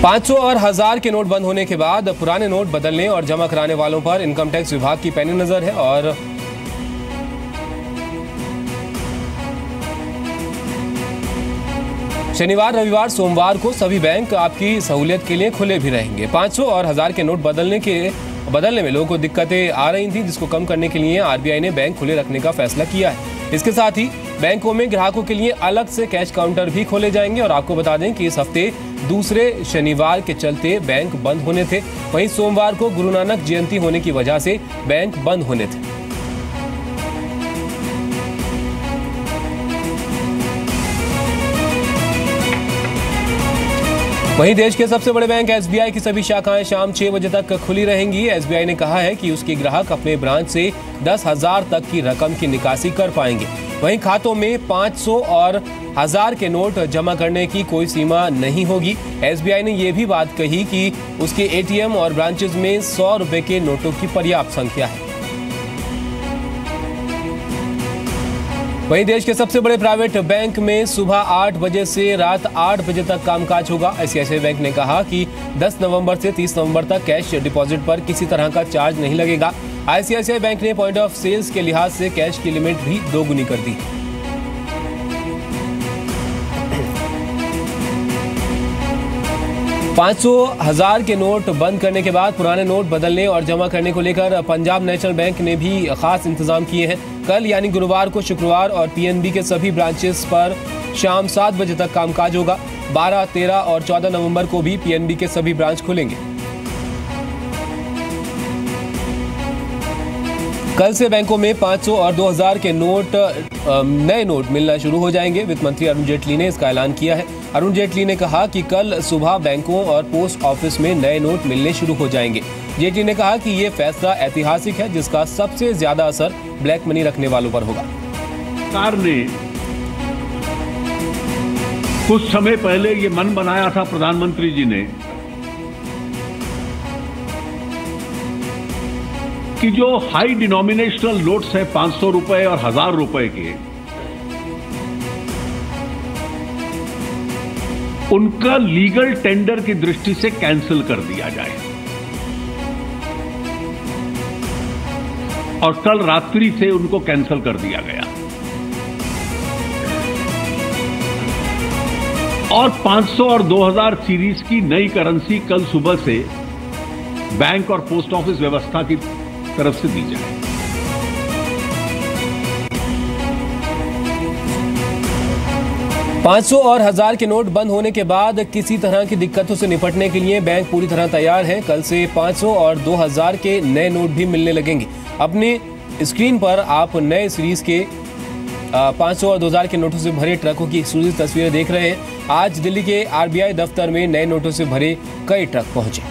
500 और 1000 के नोट बंद होने के बाद पुराने नोट बदलने और जमा कराने वालों पर इनकम टैक्स विभाग की पैनी नजर है और शनिवार, रविवार, सोमवार को सभी बैंक आपकी सहूलियत के लिए खुले भी रहेंगे। 500 और 1000 के नोट बदलने में लोगों को दिक्कतें आ रही थी, जिसको कम करने के लिए आरबीआई ने बैंक खुले रखने का फैसला किया है। इसके साथ ही बैंकों में ग्राहकों के लिए अलग से कैश काउंटर भी खोले जाएंगे। और आपको बता दें कि इस हफ्ते दूसरे शनिवार के चलते बैंक बंद होने थे। वहीं सोमवार को गुरु नानक जयंती होने की वजह से बैंक बंद होने थे। वहीं देश के सबसे बड़े बैंक एसबीआई की सभी शाखाएं शाम 6 बजे तक खुली रहेंगी। एसबीआई ने कहा है कि उसके ग्राहक अपने ब्रांच से 10,000 तक की रकम की निकासी कर पाएंगे। वहीं खातों में 500 और 1000 के नोट जमा करने की कोई सीमा नहीं होगी। एसबीआई ने यह भी बात कही कि उसके एटीएम और ब्रांचेज में 100 रुपए के नोटों की पर्याप्त संख्या है। वहीं देश के सबसे बड़े प्राइवेट बैंक में सुबह 8 बजे से रात 8 बजे तक कामकाज होगा। आईसीआईसीआई बैंक ने कहा कि 10 नवंबर से 30 नवंबर तक कैश डिपॉजिट पर किसी तरह का चार्ज नहीं लगेगा। आईसीआईसीआई बैंक ने पॉइंट ऑफ सेल्स के लिहाज से कैश की लिमिट भी दोगुनी कर दी। $500, 1000 के नोट बंद करने के बाद पुराने नोट बदलने और जमा करने को लेकर पंजाब नेशनल बैंक ने भी खास इंतजाम किए हैं। कल यानी गुरुवार को शुक्रवार और पीएनबी के सभी ब्रांचेस पर शाम 7 बजे तक कामकाज होगा। 12, 13 और 14 नवंबर को भी पीएनबी के सभी ब्रांच खुलेंगे। कल से बैंकों में 500 और 2000 के नए नोट मिलना शुरू हो जाएंगे। वित्त मंत्री अरुण जेटली ने इसका ऐलान किया है। अरुण जेटली ने कहा कि कल सुबह बैंकों और पोस्ट ऑफिस में नए नोट मिलने शुरू हो जाएंगे। जेटली ने कहा कि ये फैसला ऐतिहासिक है, जिसका सबसे ज्यादा असर ब्लैक मनी रखने वालों पर होगा। सरकार ने कुछ समय पहले ये मन बनाया था, प्रधानमंत्री जी ने, कि जो हाई डिनोमिनेशनल नोट्स हैं 500 रुपए और 1000 रुपए के, उनका लीगल टेंडर की दृष्टि से कैंसिल कर दिया जाए। और कल रात्रि से उनको कैंसिल कर दिया गया। और 500 और 2000 सीरीज की नई करेंसी कल सुबह से बैंक और पोस्ट ऑफिस व्यवस्था की तरफ से दी जाए। $500 और 1000 के नोट बंद होने के बाद किसी तरह की दिक्कतों से निपटने के लिए बैंक पूरी तरह तैयार है। कल से 500 और 2000 के नए नोट भी मिलने लगेंगे। अपने स्क्रीन पर आप नए सीरीज के 500 और 2000 के नोटों से भरे ट्रकों की एक्सक्लूसिव तस्वीरें देख रहे हैं। आज दिल्ली के आरबीआई दफ्तर में नए नोटों से भरे कई ट्रक पहुंचे।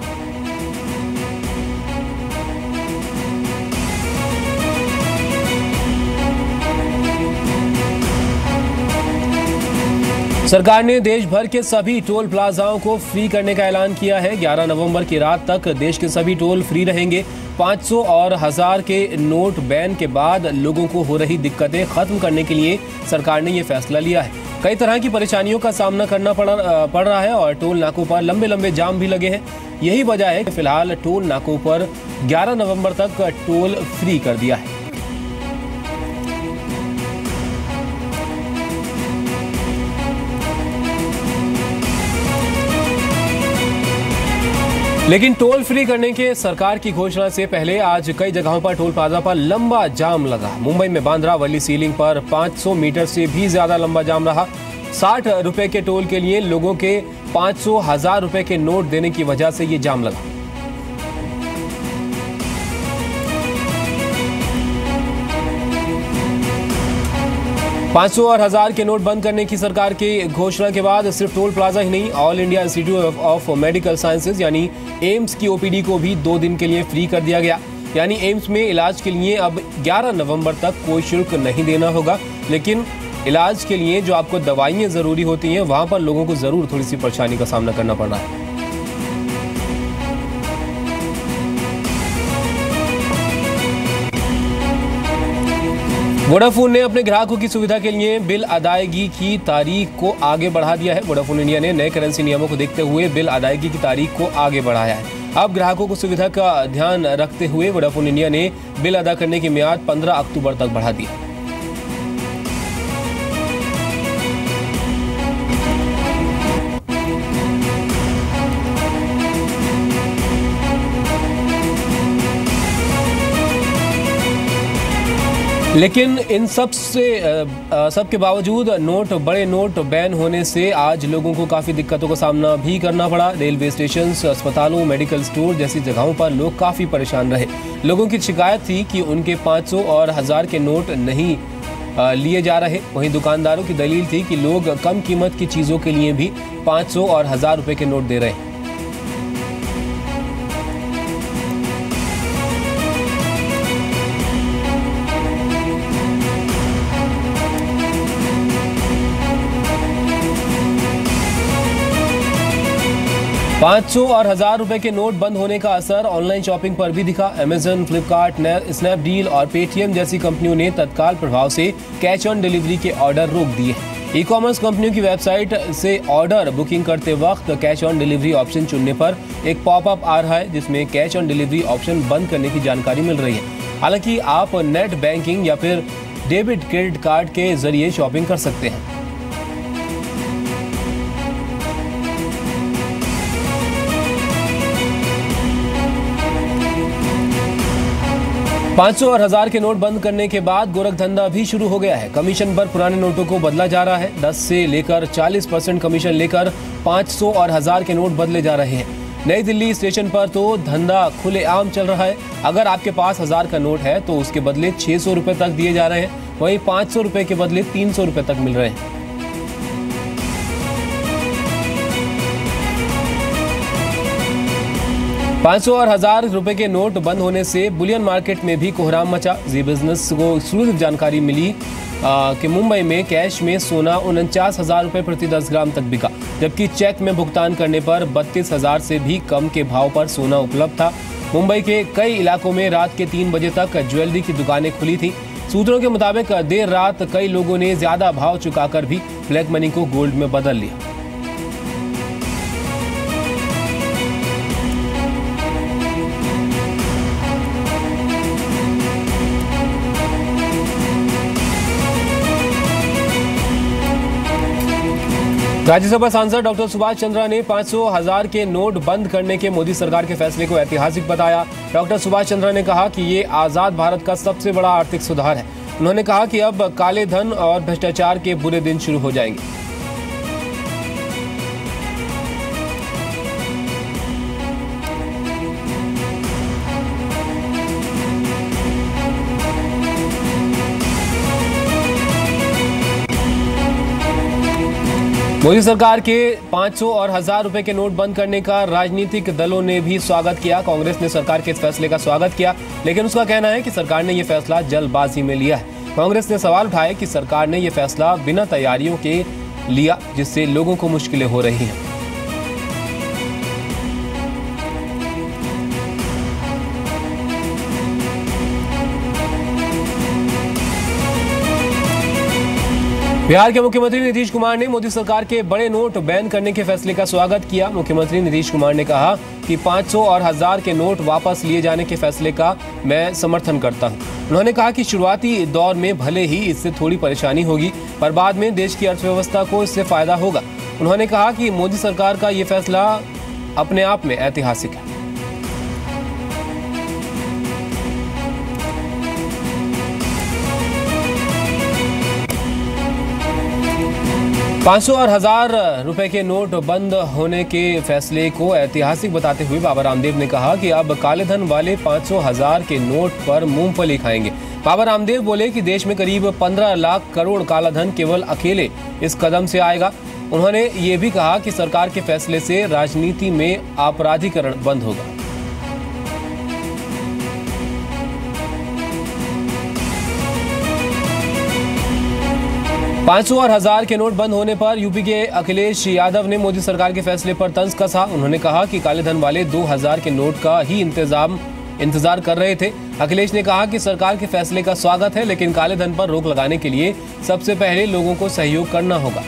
सरकार ने देश भर के सभी टोल प्लाजाओं को फ्री करने का ऐलान किया है। 11 नवंबर की रात तक देश के सभी टोल फ्री रहेंगे। 500 और 1000 के नोट बैन के बाद लोगों को हो रही दिक्कतें खत्म करने के लिए सरकार ने यह फैसला लिया है। कई तरह की परेशानियों का सामना करना पड़ रहा है और टोल नाकों पर लंबे लंबे जाम भी लगे हैं। यही वजह है कि फिलहाल टोल नाकों पर 11 नवंबर तक टोल फ्री कर दिया है। लेकिन टोल फ्री करने के सरकार की घोषणा से पहले आज कई जगहों पर टोल प्लाजा पर लंबा जाम लगा। मुंबई में बांद्रा वली सीलिंग पर 500 मीटर से भी ज्यादा लंबा जाम रहा। 60 रुपए के टोल के लिए लोगों के 500, 1000 रुपए के नोट देने की वजह से ये जाम लगा। $500 और 1000 के नोट बंद करने की सरकार की घोषणा के बाद सिर्फ टोल प्लाजा ही नहीं, all India institute of medical sciences यानी एम्स की ओपीडी को भी 2 दिन के लिए फ्री कर दिया गया। यानी एम्स में इलाज के लिए अब 11 नवंबर तक कोई शुल्क नहीं देना होगा। लेकिन इलाज के लिए जो आपको दवाइयां जरूरी होती हैं, वहां पर लोगों को जरूर थोड़ी सी परेशानी का सामना करना पड़ रहा है। वोडाफोन ने अपने ग्राहकों की सुविधा के लिए बिल अदायगी की तारीख को आगे बढ़ा दिया है। वोडाफोन इंडिया ने नए करेंसी नियमों को देखते हुए बिल अदायगी की तारीख को आगे बढ़ाया है। अब ग्राहकों को सुविधा का ध्यान रखते हुए वोडाफोन इंडिया ने बिल अदा करने की मियाद 15 अक्टूबर तक बढ़ा दी है। लेकिन इन सबके बावजूद बड़े नोट बैन होने से आज लोगों को काफ़ी दिक्कतों का सामना भी करना पड़ा। रेलवे स्टेशन, अस्पतालों, मेडिकल स्टोर जैसी जगहों पर लोग काफ़ी परेशान रहे। लोगों की शिकायत थी कि उनके 500 और 1000 के नोट नहीं लिए जा रहे। वहीं दुकानदारों की दलील थी कि लोग कम कीमत की चीज़ों के लिए भी 500 और 1000 रुपये के नोट दे रहे हैं। 500 और 1000 रुपए के नोट बंद होने का असर ऑनलाइन शॉपिंग पर भी दिखा। अमेजन, फ्लिपकार्ट, स्नैपडील और पेटीएम जैसी कंपनियों ने तत्काल प्रभाव से कैश ऑन डिलीवरी के ऑर्डर रोक दिए। ई कॉमर्स कंपनियों की वेबसाइट से ऑर्डर बुकिंग करते वक्त कैश ऑन डिलीवरी ऑप्शन चुनने पर एक पॉपअप आ रहा है जिसमें कैश ऑन डिलीवरी ऑप्शन बंद करने की जानकारी मिल रही है। हालांकि आप नेट बैंकिंग या फिर डेबिट क्रेडिट कार्ड के जरिए शॉपिंग कर सकते हैं। 500 और 1000 के नोट बंद करने के बाद गोरखधंधा भी शुरू हो गया है। कमीशन पर पुराने नोटों को बदला जा रहा है। 10 से लेकर 40% कमीशन लेकर 500 और 1000 के नोट बदले जा रहे हैं। नई दिल्ली स्टेशन पर तो धंधा खुलेआम चल रहा है। अगर आपके पास 1000 का नोट है तो उसके बदले 600 रुपए तक दिए जा रहे हैं। वहीं 500 रुपए के बदले 300 रुपए तक मिल रहे हैं। $500 और 1000 रुपए के नोट बंद होने से बुलियन मार्केट में भी कोहराम मचा। जी बिजनेस को एक्सक्लूसिव जानकारी मिली कि मुंबई में कैश में सोना 49,000 रुपए प्रति 10 ग्राम तक बिका, जबकि चेक में भुगतान करने पर 32,000 से भी कम के भाव पर सोना उपलब्ध था। मुंबई के कई इलाकों में रात के 3 बजे तक ज्वेलरी की दुकानें खुली थी। सूत्रों के मुताबिक देर रात कई लोगों ने ज्यादा भाव चुकाकर भी ब्लैक मनी को गोल्ड में बदल लिया। राज्यसभा सांसद डॉक्टर सुभाष चंद्रा ने 500,000 के नोट बंद करने के मोदी सरकार के फैसले को ऐतिहासिक बताया। डॉक्टर सुभाष चंद्रा ने कहा कि ये आजाद भारत का सबसे बड़ा आर्थिक सुधार है। उन्होंने कहा कि अब काले धन और भ्रष्टाचार के बुरे दिन शुरू हो जाएंगे। मोदी सरकार के 500 और 1000 रुपए के नोट बंद करने का राजनीतिक दलों ने भी स्वागत किया। कांग्रेस ने सरकार के इस फैसले का स्वागत किया, लेकिन उसका कहना है कि सरकार ने यह फैसला जल्दबाजी में लिया है। कांग्रेस ने सवाल उठाया कि सरकार ने यह फैसला बिना तैयारियों के लिया, जिससे लोगों को मुश्किलें हो रही हैं। बिहार के मुख्यमंत्री नीतीश कुमार ने मोदी सरकार के बड़े नोट बैन करने के फैसले का स्वागत किया। मुख्यमंत्री नीतीश कुमार ने कहा कि 500 और 1000 के नोट वापस लिए जाने के फैसले का मैं समर्थन करता हूं। उन्होंने कहा कि शुरुआती दौर में भले ही इससे थोड़ी परेशानी होगी, पर बाद में देश की अर्थव्यवस्था को इससे फायदा होगा। उन्होंने कहा कि मोदी सरकार का ये फैसला अपने आप में ऐतिहासिक है। $500 और 1000 रुपए के नोट बंद होने के फैसले को ऐतिहासिक बताते हुए बाबा रामदेव ने कहा कि अब काले धन वाले 500, 1000 के नोट पर मूंगफली खाएंगे। बाबा रामदेव बोले कि देश में करीब 15 लाख करोड़ काला धन केवल अकेले इस कदम से आएगा। उन्होंने ये भी कहा कि सरकार के फैसले से राजनीति में आपराधिकरण बंद होगा। $500 और 1000 के नोट बंद होने पर यूपी के अखिलेश यादव ने मोदी सरकार के फैसले पर तंज कसा। उन्होंने कहा कि काले धन वाले 2000 के नोट का ही इंतजाम इंतजार कर रहे थे। अखिलेश ने कहा कि सरकार के फैसले का स्वागत है, लेकिन काले धन पर रोक लगाने के लिए सबसे पहले लोगों को सहयोग करना होगा।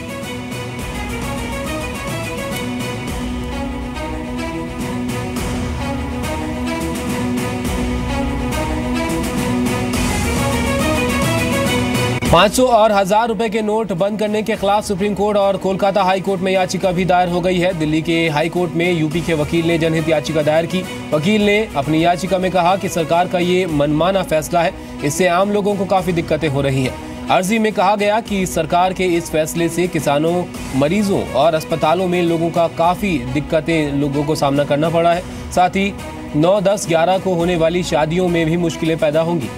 $500 और ₹1000 के नोट बंद करने के खिलाफ सुप्रीम कोर्ट और कोलकाता हाई कोर्ट में याचिका भी दायर हो गई है। दिल्ली के हाई कोर्ट में यूपी के वकील ने जनहित याचिका दायर की। वकील ने अपनी याचिका में कहा कि सरकार का ये मनमाना फैसला है, इससे आम लोगों को काफी दिक्कतें हो रही हैं। अर्जी में कहा गया कि सरकार के इस फैसले से किसानों, मरीजों और अस्पतालों में लोगों का काफी दिक्कतें लोगों को सामना करना पड़ा है। साथ ही 9, 10, 11 को होने वाली शादियों में भी मुश्किलें पैदा होंगी।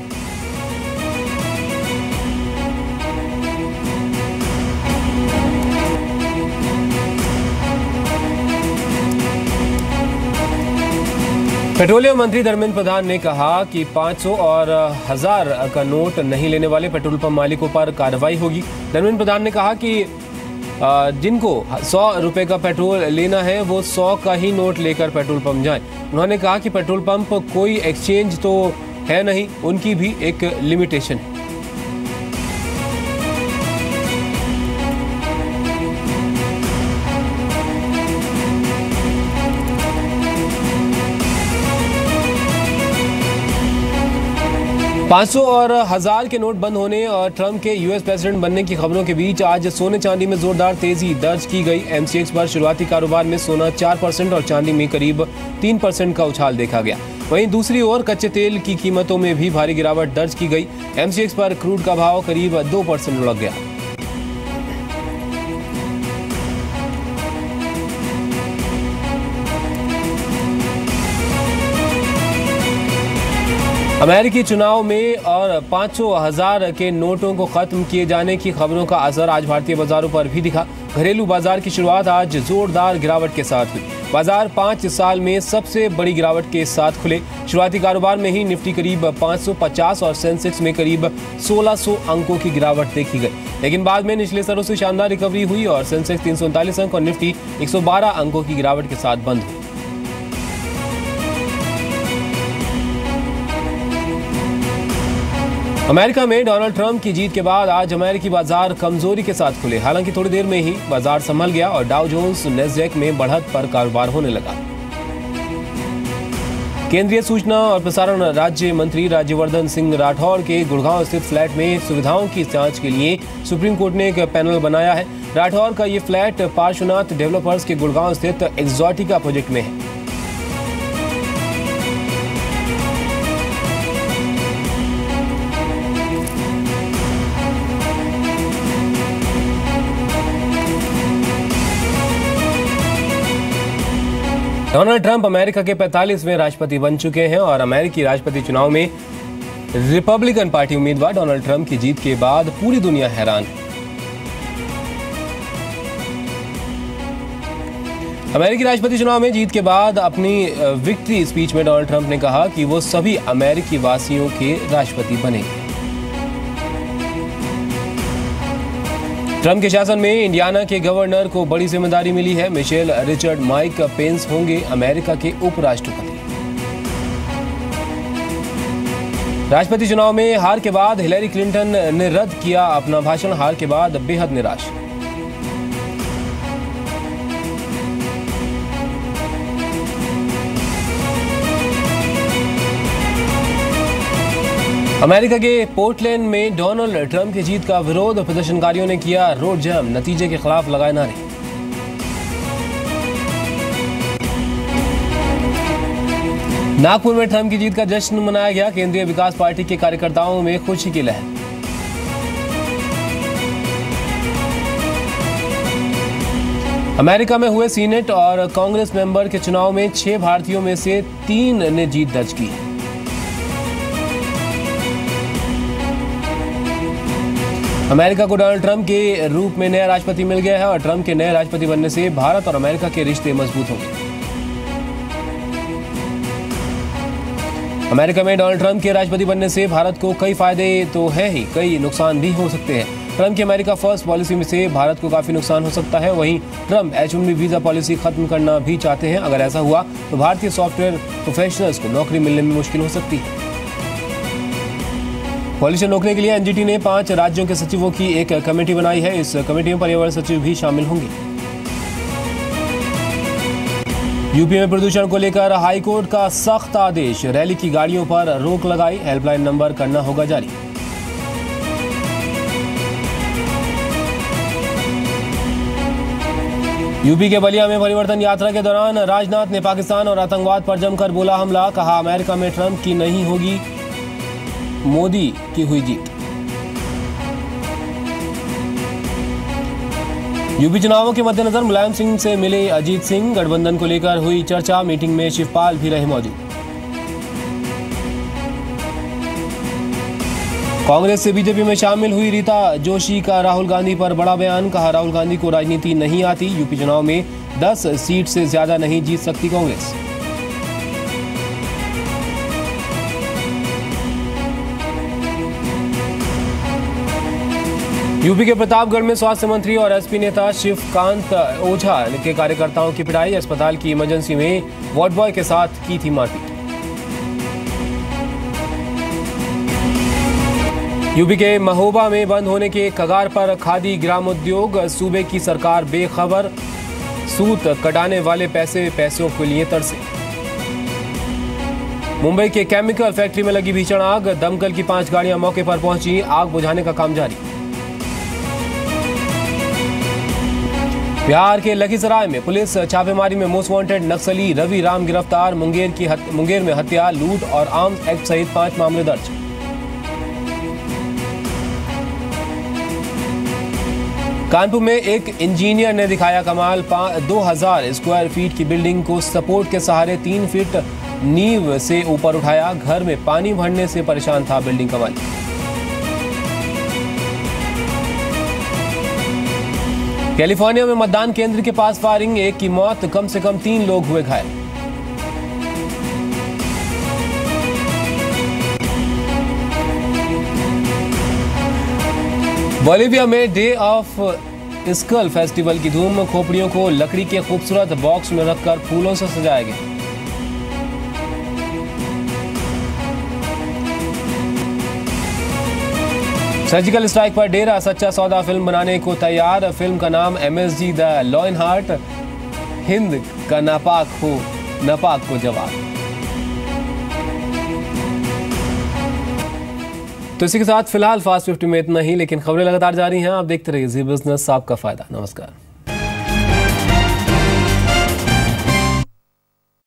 पेट्रोलियम मंत्री धर्मेंद्र प्रधान ने कहा कि 500 और 1000 का नोट नहीं लेने वाले पेट्रोल पंप मालिकों पर कार्रवाई होगी। धर्मेंद्र प्रधान ने कहा कि जिनको ₹100 का पेट्रोल लेना है वो 100 का ही नोट लेकर पेट्रोल पंप जाएं। उन्होंने कहा कि पेट्रोल पंप कोई एक्सचेंज तो है नहीं, उनकी भी एक लिमिटेशन है। $500 और 1000 के नोट बंद होने और ट्रंप के यूएस प्रेसिडेंट बनने की खबरों के बीच आज सोने चांदी में जोरदार तेजी दर्ज की गई। एमसीएक्स पर शुरुआती कारोबार में सोना 4% और चांदी में करीब 3% का उछाल देखा गया। वहीं दूसरी ओर कच्चे तेल की कीमतों में भी भारी गिरावट दर्ज की गई। एमसीएक्स पर क्रूड का भाव करीब 2% लुढ़क गया। अमेरिकी चुनाव में और 500, 1000 के नोटों को खत्म किए जाने की खबरों का असर आज भारतीय बाजारों पर भी दिखा। घरेलू बाजार की शुरुआत आज जोरदार गिरावट के साथ हुई। बाजार 5 साल में सबसे बड़ी गिरावट के साथ खुले। शुरुआती कारोबार में ही निफ्टी करीब 550 और सेंसेक्स में करीब 1600 अंकों की गिरावट देखी गई, लेकिन बाद में निचले स्तरों से शानदार रिकवरी हुई और सेंसेक्स 339 अंक और निफ्टी 112 अंकों की गिरावट के साथ बंद हुई। अमेरिका में डोनाल्ड ट्रंप की जीत के बाद आज अमेरिकी बाजार कमजोरी के साथ खुले। हालांकि थोड़ी देर में ही बाजार संभल गया और डाउ जोन्स, नैस्डैक में बढ़त पर कारोबार होने लगा। केंद्रीय सूचना और प्रसारण राज्य मंत्री राज्यवर्धन सिंह राठौर के गुड़गांव स्थित फ्लैट में सुविधाओं की जांच के लिए सुप्रीम कोर्ट ने एक पैनल बनाया है। राठौर का ये फ्लैट पार्श्वनाथ डेवलपर्स के गुड़गांव स्थित एक्सोटिका प्रोजेक्ट में है। डोनाल्ड ट्रंप अमेरिका के 45वें राष्ट्रपति बन चुके हैं और अमेरिकी राष्ट्रपति चुनाव में रिपब्लिकन पार्टी उम्मीदवार डोनाल्ड ट्रंप की जीत के बाद पूरी दुनिया हैरान है। अमेरिकी राष्ट्रपति चुनाव में जीत के बाद अपनी विक्ट्री स्पीच में डोनाल्ड ट्रंप ने कहा कि वो सभी अमेरिकी वासियों के राष्ट्रपति बनेंगे। ट्रंप के शासन में इंडियाना के गवर्नर को बड़ी जिम्मेदारी मिली है। मिशेल रिचर्ड माइक पेंस होंगे अमेरिका के उपराष्ट्रपति। राष्ट्रपति चुनाव में हार के बाद हिलेरी क्लिंटन ने रद्द किया अपना भाषण। हार के बाद बेहद निराश। अमेरिका के पोर्टलैंड में डोनाल्ड ट्रंप की जीत का विरोध। प्रदर्शनकारियों ने किया रोड जाम, नतीजे के खिलाफ लगाए नारे। नागपुर में ट्रंप की जीत का जश्न मनाया गया। केंद्रीय विकास पार्टी के कार्यकर्ताओं में खुशी की लहर। अमेरिका में हुए सीनेट और कांग्रेस मेंबर के चुनाव में 6 भारतीयों में से 3 ने जीत दर्ज की। अमेरिका को डोनाल्ड ट्रंप के रूप में नया राष्ट्रपति मिल गया है और ट्रंप के नए राष्ट्रपति बनने से भारत और अमेरिका के रिश्ते मजबूत होंगे। अमेरिका में डोनाल्ड ट्रंप के राष्ट्रपति बनने से भारत को कई फायदे तो है ही, कई नुकसान भी हो सकते हैं। ट्रंप की अमेरिका फर्स्ट पॉलिसी में से भारत को काफी नुकसान हो सकता है। वहीं ट्रंप H-1B वीजा पॉलिसी खत्म करना भी चाहते हैं। अगर ऐसा हुआ तो भारतीय सॉफ्टवेयर प्रोफेशनल्स को नौकरी मिलने में मुश्किल हो सकती है। पॉलिसी रोकने के लिए एनजीटी ने 5 राज्यों के सचिवों की एक कमेटी बनाई है। इस कमेटी में पर्यावरण सचिव भी शामिल होंगे। यूपी में प्रदूषण को लेकर हाईकोर्ट का सख्त आदेश, रैली की गाड़ियों पर रोक लगाई, हेल्पलाइन नंबर करना होगा जारी। यूपी के बलिया में परिवर्तन यात्रा के दौरान राजनाथ ने पाकिस्तान और आतंकवाद पर जमकर बोला हमला, कहा अमेरिका में ट्रंप की नहीं होगी, मोदी की हुई जीत। यूपी चुनावों के मद्देनजर मुलायम सिंह से मिले अजीत सिंह, गठबंधन को लेकर हुई चर्चा, मीटिंग में शिवपाल भी रहे मौजूद। कांग्रेस से बीजेपी में शामिल हुई रीता जोशी का राहुल गांधी पर बड़ा बयान, कहा राहुल गांधी को राजनीति नहीं आती, यूपी चुनाव में 10 सीट से ज्यादा नहीं जीत सकती कांग्रेस। यूपी के प्रतापगढ़ में स्वास्थ्य मंत्री और एसपी नेता शिवकांत ओझा के कार्यकर्ताओं की पिटाई, अस्पताल की इमरजेंसी में वार्ड बॉय के साथ की थी मारपीट। यूपी के महोबा में बंद होने के कगार पर खादी ग्रामोद्योग, सूबे की सरकार बेखबर, सूत कटाने वाले पैसों के लिए तरसे। मुंबई के केमिकल फैक्ट्री में लगी भीषण आग, दमकल की 5 गाड़ियां मौके पर पहुंची, आग बुझाने का काम जारी। बिहार के लखीसराय में पुलिस छापेमारी में मोस्ट वांटेड नक्सली रवि राम गिरफ्तार, मुंगेर में हत्या, लूट और आर्म्स एक्ट सहित 5 मामले दर्ज। कानपुर में एक इंजीनियर ने दिखाया कमाल, 2000 स्क्वायर फीट की बिल्डिंग को सपोर्ट के सहारे 3 फीट नींव से ऊपर उठाया, घर में पानी भरने से परेशान था बिल्डिंग का मालिक। कैलिफोर्निया में मतदान केंद्र के पास फायरिंग, एक की मौत, कम से कम 3 लोग हुए घायल। बोलिविया में डे ऑफ स्कल फेस्टिवल की धूम, खोपड़ियों को लकड़ी के खूबसूरत बॉक्स में रखकर फूलों से सजाया गया। सर्जिकल स्ट्राइक पर डेरा, सच्चा सौदा फिल्म बनाने को तैयार, फिल्म का नाम MSG द लॉयनहार्ट, हिंद का नापाक को जवाब। तो इसी के साथ फिलहाल फास्ट 50 में इतना ही, लेकिन खबरें लगातार जारी हैं। आप देखते रहिए जी बिजनेस, आपका फायदा। नमस्कार।